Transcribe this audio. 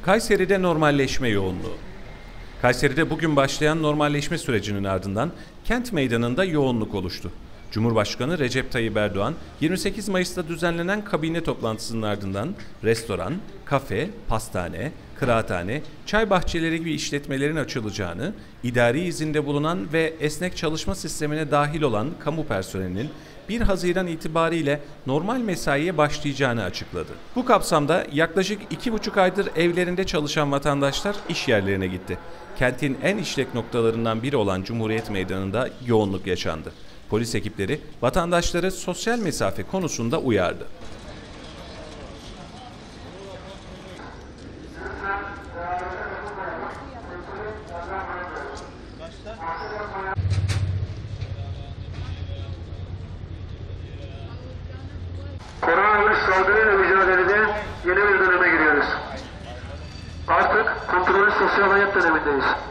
Kayseri'de normalleşme yoğunluğu. Kayseri'de bugün başlayan normalleşme sürecinin ardından kent meydanında yoğunluk oluştu. Cumhurbaşkanı Recep Tayyip Erdoğan, 28 Mayıs'ta düzenlenen kabine toplantısının ardından restoran, kafe, pastane, kıraathane, çay bahçeleri gibi işletmelerin açılacağını, idari izinde bulunan ve esnek çalışma sistemine dahil olan kamu personelinin 1 Haziran itibariyle normal mesaiye başlayacağını açıkladı. Bu kapsamda yaklaşık 2,5 aydır evlerinde çalışan vatandaşlar iş yerlerine gitti. Kentin en işlek noktalarından biri olan Cumhuriyet Meydanı'nda yoğunluk yaşandı. Polis ekipleri vatandaşları sosyal mesafe konusunda uyardı. Koronavirüs salgınıyla mücadelede yeni bir döneme giriyoruz. Artık kontrollü sosyal hayat dönemindeyiz.